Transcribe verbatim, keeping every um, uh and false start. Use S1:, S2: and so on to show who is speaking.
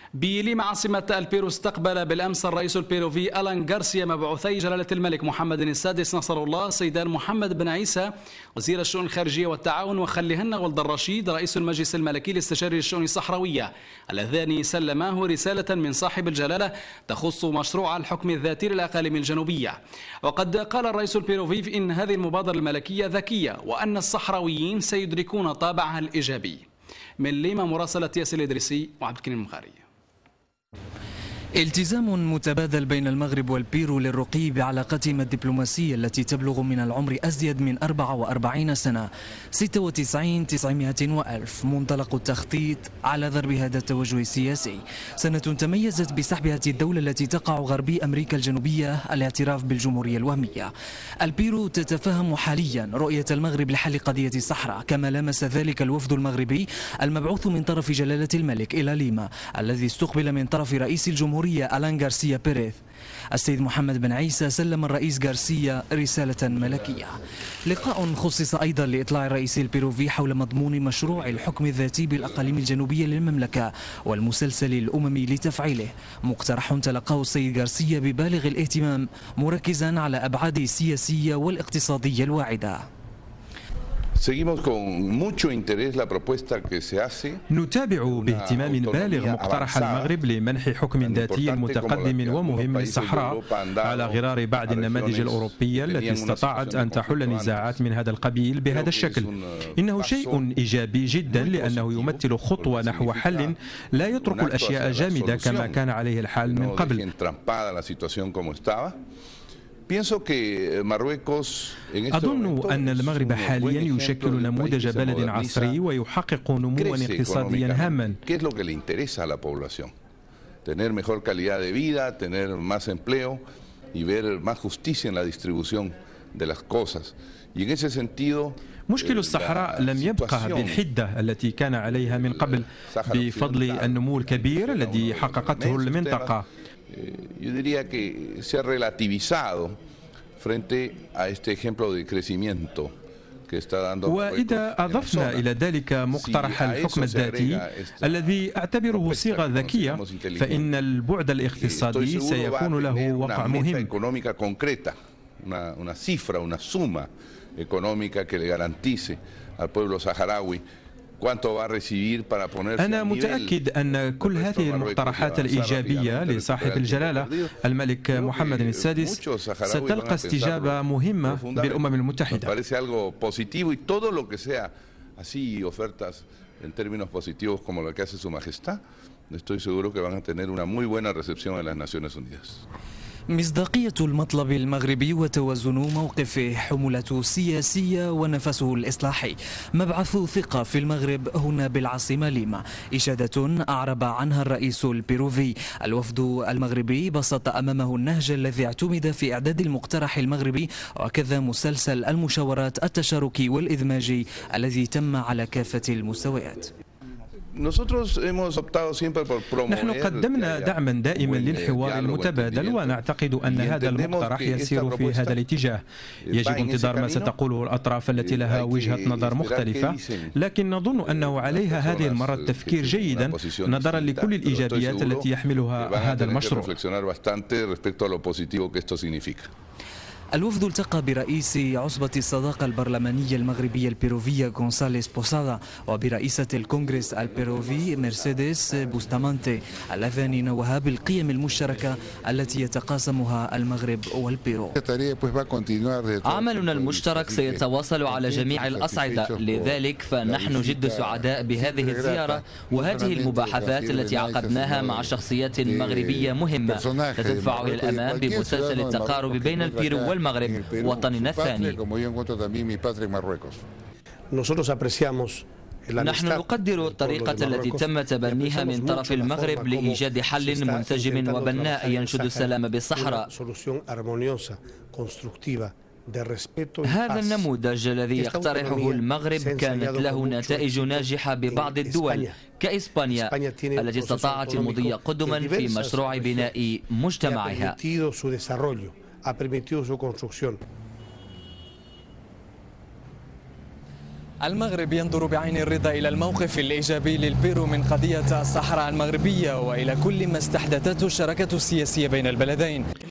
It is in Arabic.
S1: بليما عاصمة البيرو استقبل بالأمس الرئيس البيروفي ألان غارسيا مبعوثي جلالة الملك محمد السادس نصر الله السيدان محمد بن عيسى وزير الشؤون الخارجية والتعاون وخليهنا ولد الرشيد رئيس المجلس الملكي الاستشاري للشؤون الصحراوية، اللذان سلماه رسالة من صاحب الجلالة تخص مشروع الحكم الذاتي للأقاليم الجنوبية. وقد قال الرئيس البيروفي إن هذه المبادرة الملكية ذكية وأن الصحراويين سيدركون طابعها الإيجابي. من ليما مراسلة ياسر الإدريسي وعبد الكريم المخاري.
S2: التزام متبادل بين المغرب والبيرو للرقي بعلاقتهما الدبلوماسية التي تبلغ من العمر أزيد من أربعة وأربعين سنة، ستة وتسعين تسعمائة وألف، منطلق التخطيط على ضرب هذا التوجه السياسي. سنة تميزت بسحبها الدولة التي تقع غربي أمريكا الجنوبية الاعتراف بالجمهورية الوهمية. البيرو تتفهم حاليا رؤية المغرب لحل قضية الصحراء، كما لمس ذلك الوفد المغربي المبعوث من طرف جلالة الملك إلى ليما الذي استقبل من طرف رئيس الجمهورية ألان غارسيا بيريز. السيد محمد بن عيسى سلم الرئيس غارسيا رسالة ملكية. لقاء خصص أيضا لإطلاع الرئيس البيروفي حول مضمون مشروع الحكم الذاتي بالأقاليم الجنوبية للمملكة والمسلسل الأممي لتفعيله، مقترح تلقاه السيد غارسيا ببالغ الاهتمام مركزا على أبعاده السياسية والاقتصادية الواعدة.
S3: نتابع باهتمام بالغ مقترح المغرب لمنح حكم ذاتي متقدم ومهم للصحراء على غرار بعض النماذج الأوروبية التي استطاعت أن تحل نزاعات من هذا القبيل بهذا الشكل. إنه شيء إيجابي جدا لأنه يمثل خطوة نحو حل لا يترك الأشياء جامدة كما كان عليه الحال من قبل. أظن أن المغرب حاليا يشكل نموذج بلد عصري ويحقق نموا اقتصاديا هاما. مشكل الصحراء لم يبقى بالحدة التي كان عليها من قبل بفضل النمو الكبير الذي حققته المنطقة.
S4: Yo diría que se ha relativizado frente a este ejemplo de crecimiento que está dando.
S3: وإذا أضفنا إلى ذلك مقترح الحكم الذاتي الذي أعتبره صيغة ذكية، فإن البعد الاقتصادي سيكون له وقع مهم.
S4: Una cifra, una suma económica que le garantice al pueblo saharaui.
S3: أنا متأكد أن كل هذه المقترحات الإيجابية لصاحب الجلالة الملك محمد السادس ستلقى استجابة مهمة بالأمم المتحدة.
S2: مصداقية المطلب المغربي وتوازن موقفه، حمولته السياسية ونفسه الإصلاحي. مبعث ثقة في المغرب هنا بالعاصمة ليما، إشادة أعرب عنها الرئيس البيروفي. الوفد المغربي بسط أمامه النهج الذي اعتمد في إعداد المقترح المغربي وكذا مسلسل المشاورات التشاركي والإدماجي الذي تم على كافة المستويات.
S3: نحن قدمنا دعما دائما للحوار المتبادل، ونعتقد أن هذا المقترح يسير في هذا الاتجاه. يجب انتظار ما ستقوله الأطراف التي لها وجهة نظر مختلفة، لكن نظن أنه عليها هذه المرة التفكير جيدا نظرا لكل الإيجابيات التي يحملها هذا المشروع.
S2: الوفد التقى برئيس عصبة الصداقة البرلمانية المغربية البيروفية غونساليس بوسادا وبرئيسة الكونغرس البيروفي مرسيدس بوستامانتي، اللذان نوها بالقيم المشتركة التي يتقاسمها المغرب والبيرو.
S5: عملنا المشترك سيتواصل على جميع الأصعدة، لذلك فنحن جد سعداء بهذه الزيارة وهذه المباحثات التي عقدناها مع شخصيات مغربية مهمة ستدفع إلى الأمام بمسلسل التقارب بين البيرو والمغرب المغرب وطننا الثاني. نحن نقدر الطريقة التي تم تبنيها من طرف المغرب لإيجاد حل منسجم وبناء ينشد السلام بالصحراء. هذا النموذج الذي يقترحه المغرب كانت له نتائج ناجحة ببعض الدول كإسبانيا التي استطاعت المضي قدما في مشروع بناء مجتمعها.
S2: المغرب ينظر بعين الرضا إلى الموقف الإيجابي للبيرو من قضية الصحراء المغربية وإلى كل ما استحدثته الشراكة السياسية بين البلدين.